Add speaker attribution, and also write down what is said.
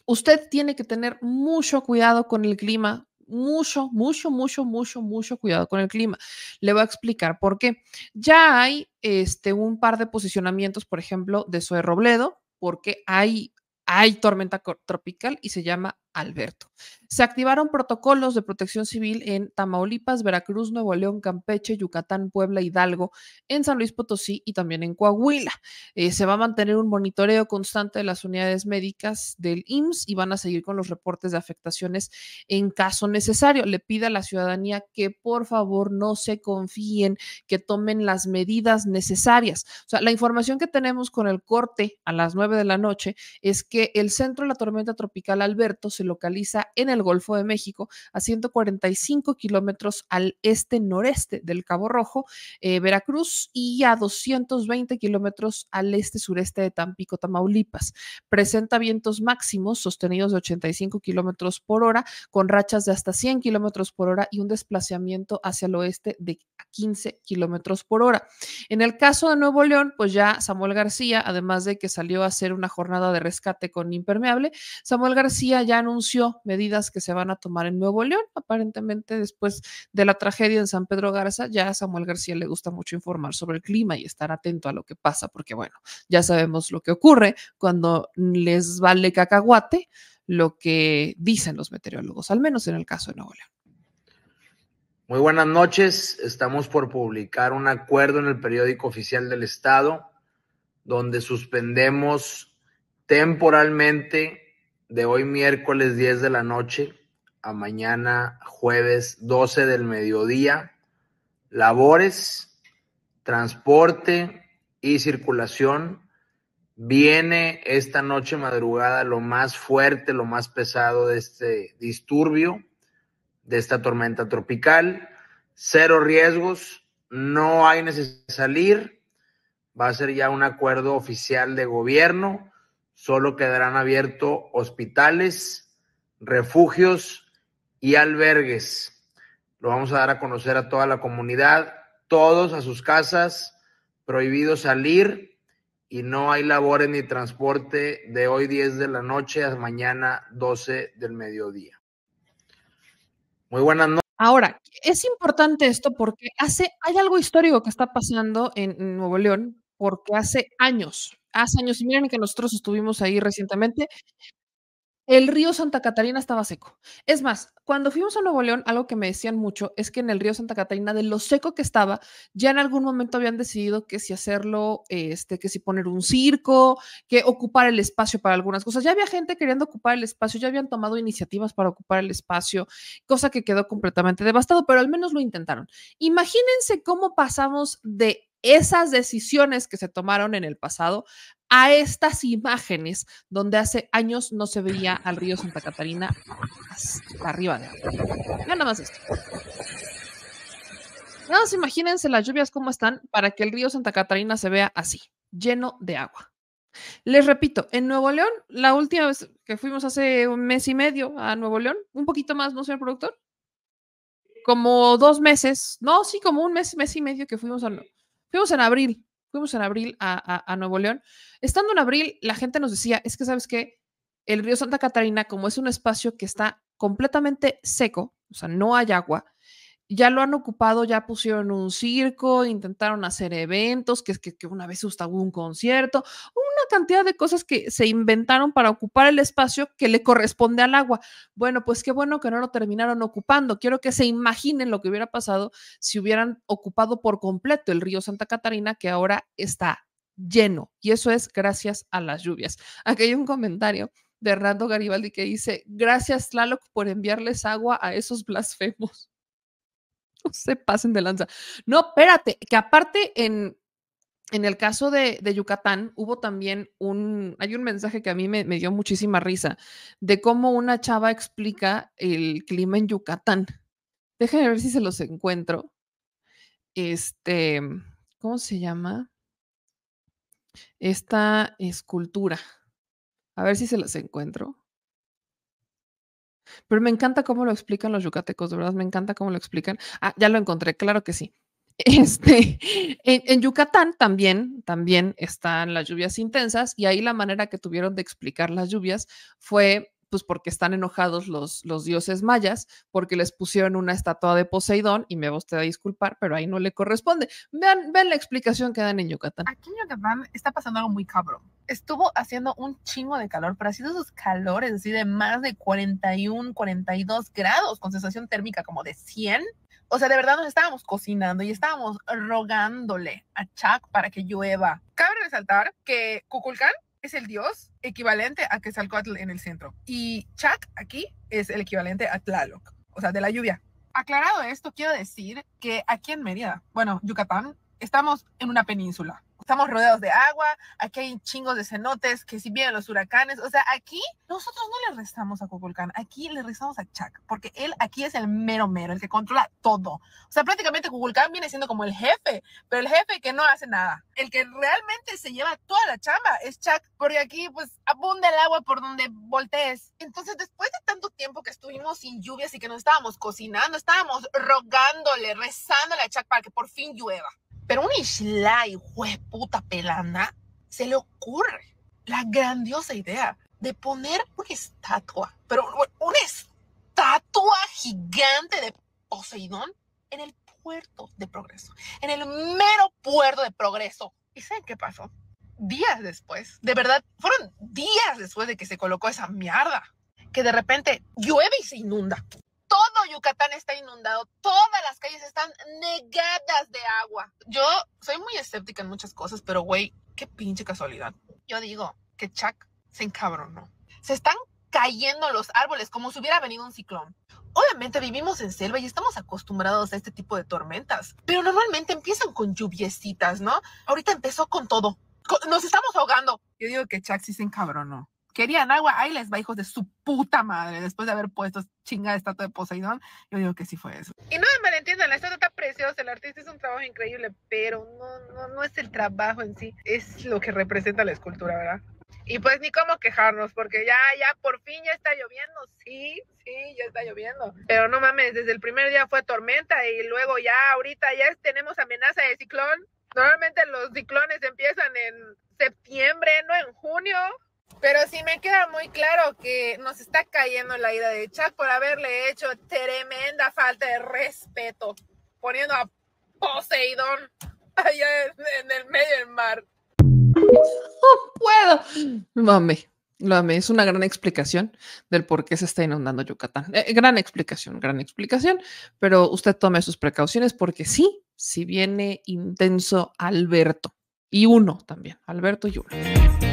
Speaker 1: Usted tiene que tener mucho cuidado con el clima, mucho cuidado con el clima. Le voy a explicar por qué. Ya hay un par de posicionamientos, por ejemplo, de Zoe Robledo, porque hay tormenta tropical y se llama Alberto. Se activaron protocolos de protección civil en Tamaulipas, Veracruz, Nuevo León, Campeche, Yucatán, Puebla, Hidalgo, en San Luis Potosí y también en Coahuila. Se va a mantener un monitoreo constante de las unidades médicas del IMSS y van a seguir con los reportes de afectaciones en caso necesario. Le pide a la ciudadanía que por favor no se confíen, que tomen las medidas necesarias. O sea, la información que tenemos con el corte a las 9 de la noche es que el centro de la tormenta tropical Alberto se localiza en el Golfo de México a 145 kilómetros al este-noreste del Cabo Rojo, Veracruz, y a 220 kilómetros al este-sureste de Tampico, Tamaulipas. Presenta vientos máximos sostenidos de 85 kilómetros por hora, con rachas de hasta 100 kilómetros por hora y un desplazamiento hacia el oeste de 15 kilómetros por hora. En el caso de Nuevo León, pues ya Samuel García, además de que salió a hacer una jornada de rescate con impermeable, Samuel García ya anunció medidas que se van a tomar en Nuevo León. Aparentemente, después de la tragedia en San Pedro Garza, ya a Samuel García le gusta mucho informar sobre el clima y estar atento a lo que pasa, porque bueno, ya sabemos lo que ocurre cuando les vale cacahuate lo que dicen los meteorólogos, al menos en el caso de Nuevo León.
Speaker 2: Muy buenas noches. Estamos por publicar un acuerdo en el periódico oficial del Estado donde suspendemos temporalmente de hoy miércoles 10 de la noche a mañana jueves 12 del mediodía labores, transporte y circulación. Viene esta noche madrugada lo más fuerte, lo más pesado de este disturbio, de esta tormenta tropical. Cero riesgos, no hay necesidad de salir. Va a ser ya un acuerdo oficial de gobierno. Solo quedarán abiertos hospitales, refugios y albergues. Lo vamos a dar a conocer a toda la comunidad, todos a sus casas, prohibido salir y no hay labores ni transporte de hoy 10 de la noche a mañana 12 del mediodía. Muy buenas noches.
Speaker 1: Ahora, es importante esto porque hay algo histórico que está pasando en Nuevo León, porque hace años, y miren que nosotros estuvimos ahí recientemente, el río Santa Catarina estaba seco. Es más, cuando fuimos a Nuevo León, algo que me decían mucho es que en el río Santa Catarina, de lo seco que estaba, ya en algún momento habían decidido que si hacerlo, que si poner un circo, que ocupar el espacio para algunas cosas. Ya había gente queriendo ocupar el espacio, ya habían tomado iniciativas para ocupar el espacio, cosa que quedó completamente devastado, pero al menos lo intentaron. Imagínense cómo pasamos de esas decisiones que se tomaron en el pasado a estas imágenes donde hace años no se veía al río Santa Catarina hasta arriba de agua. Vean nada más esto. Nada más imagínense las lluvias cómo están para que el río Santa Catarina se vea así, lleno de agua. Les repito, en Nuevo León, la última vez que fuimos hace un mes y medio a Nuevo León, un poquito más, ¿no, señor productor? Como 2 meses, no, sí, como un mes, mes y medio que fuimos en abril. Fuimos en abril a Nuevo León. Estando en abril, la gente nos decía, es que, ¿sabes qué? El río Santa Catarina, como es un espacio que está completamente seco, o sea, no hay agua, ya lo han ocupado, ya pusieron un circo, intentaron hacer eventos, que una vez hubo un concierto, una cantidad de cosas que se inventaron para ocupar el espacio que le corresponde al agua. Bueno, pues qué bueno que no lo terminaron ocupando. Quiero que se imaginen lo que hubiera pasado si hubieran ocupado por completo el río Santa Catarina, que ahora está lleno. Y eso es gracias a las lluvias. Aquí hay un comentario de Hernando Garibaldi que dice, gracias Tlaloc por enviarles agua a esos blasfemos. No se pasen de lanza. No, espérate, que aparte en el caso de Yucatán hubo también hay un mensaje que a mí me dio muchísima risa de cómo una chava explica el clima en Yucatán. Déjenme ver si se los encuentro. ¿Cómo se llama? Esta escultura. A ver si se las encuentro. Pero me encanta cómo lo explican los yucatecos, de verdad, me encanta cómo lo explican. Ah, ya lo encontré, claro que sí. En Yucatán también están las lluvias intensas y ahí la manera que tuvieron de explicar las lluvias fue pues porque están enojados los dioses mayas, porque les pusieron una estatua de Poseidón, y me va usted a disculpar, pero ahí no le corresponde. Vean la explicación que dan en Yucatán.
Speaker 3: Aquí en Yucatán está pasando algo muy cabrón. Estuvo haciendo un chingo de calor, pero ha sido esos calores así de más de 41, 42 grados, con sensación térmica como de 100. O sea, de verdad nos estábamos cocinando y estábamos rogándole a Chac para que llueva. Cabe resaltar que Kukulcán es el dios equivalente a Quetzalcóatl en el centro. Y Chac aquí es el equivalente a Tlaloc, o sea, de la lluvia. Aclarado esto, quiero decir que aquí en Mérida, bueno, Yucatán, estamos en una península. Estamos rodeados de agua, aquí hay chingos de cenotes, que si vienen los huracanes, o sea, aquí nosotros no le restamos a Kukulcán, aquí le restamos a Chac, porque él aquí es el mero mero, el que controla todo. O sea, prácticamente Kukulcán viene siendo como el jefe, pero el jefe que no hace nada. El que realmente se lleva toda la chamba es Chac, porque aquí pues abunda el agua por donde voltees. Entonces, después de tanto tiempo que estuvimos sin lluvias y que nos estábamos cocinando, estábamos rogándole, rezándole a Chac para que por fin llueva. Pero un Ixtlay, hueputa pelana, se le ocurre la grandiosa idea de poner una estatua, pero una estatua gigante de Poseidón en el puerto de Progreso, en el mero puerto de Progreso. ¿Y saben qué pasó? Días después, de verdad, fueron días después de que se colocó esa mierda, que de repente llueve y se inunda. Todo Yucatán está inundado, todas las calles están negadas de agua. Yo soy muy escéptica en muchas cosas, pero güey, qué pinche casualidad. Yo digo que Chac se encabronó. Se están cayendo los árboles como si hubiera venido un ciclón. Obviamente vivimos en selva y estamos acostumbrados a este tipo de tormentas, pero normalmente empiezan con lluviecitas, ¿no? Ahorita empezó con todo. Nos estamos ahogando. Yo digo que Chac sí se encabronó. Querían agua, ahí les va, hijos de su puta madre, después de haber puesto chingada estatua de Poseidón. Yo digo que sí fue eso. Y no me malentiendan, la estatua está preciosa, el artista hizo un trabajo increíble, pero no es el trabajo en sí, es lo que representa la escultura, ¿verdad? Y pues ni cómo quejarnos, porque ya por fin ya está lloviendo, sí, ya está lloviendo. Pero no mames, desde el primer día fue tormenta y luego ya ahorita ya tenemos amenaza de ciclón. Normalmente los ciclones empiezan en septiembre, no en junio. Pero sí me queda muy claro que nos está cayendo la ira de Chac por haberle hecho tremenda falta de respeto, poniendo a Poseidón allá en el medio del mar.
Speaker 1: No puedo. Lo amé. Es una gran explicación del por qué se está inundando Yucatán. Gran explicación, pero usted tome sus precauciones porque sí viene intenso Alberto. Y uno también, Alberto y uno.